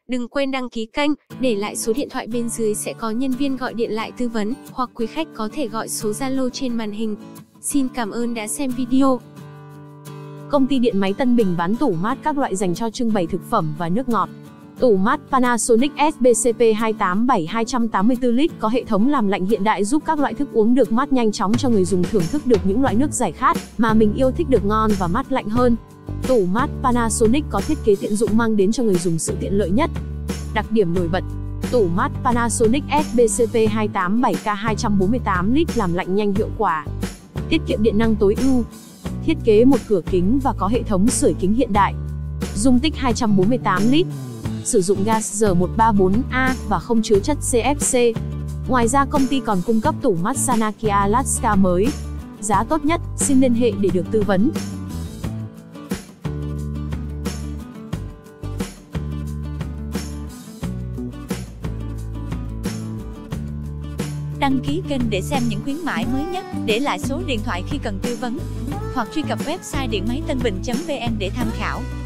Đừng quên đăng ký kênh, để lại số điện thoại bên dưới sẽ có nhân viên gọi điện lại tư vấn, hoặc quý khách có thể gọi số Zalo trên màn hình. Xin cảm ơn đã xem video. Công ty điện máy Tân Bình bán tủ mát các loại dành cho trưng bày thực phẩm và nước ngọt. Tủ mát Panasonic SBCP 287-284 lít có hệ thống làm lạnh hiện đại giúp các loại thức uống được mát nhanh chóng cho người dùng thưởng thức được những loại nước giải khát mà mình yêu thích được ngon và mát lạnh hơn. Tủ mát Panasonic có thiết kế tiện dụng mang đến cho người dùng sự tiện lợi nhất. Đặc điểm nổi bật: tủ mát Panasonic SBCP 287K248 lít làm lạnh nhanh hiệu quả. Tiết kiệm điện năng tối ưu. Thiết kế một cửa kính và có hệ thống sưởi kính hiện đại. Dung tích 248 lít. Sử dụng gas R134A và không chứa chất CFC. Ngoài ra công ty còn cung cấp tủ mát Sanakia Alaska mới. Giá tốt nhất, xin liên hệ để được tư vấn. Đăng ký kênh để xem những khuyến mãi mới nhất, để lại số điện thoại khi cần tư vấn, hoặc truy cập website điện máy tân bình.vn để tham khảo.